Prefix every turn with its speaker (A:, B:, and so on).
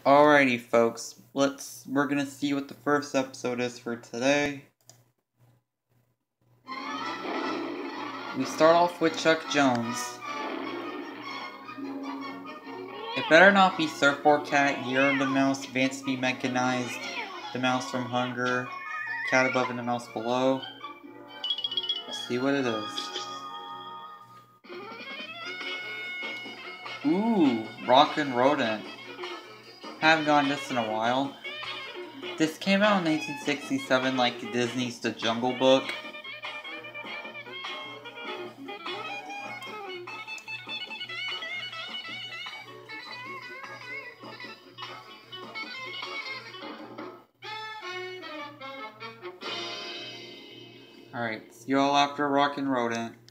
A: Alrighty, folks. We're gonna see what the first episode is for today. We start off with Chuck Jones. It better not be Surfboard Cat, Year of the Mouse, Advanced Speed Mechanized, The Mouse from Hunger, Cat Above and the Mouse Below. Let's see what it is. Ooh, Rockin' Rodent. Haven't gotten this in a while. This came out in 1967 like Disney's The Jungle Book. Alright, see you all after Rockin' Rodent.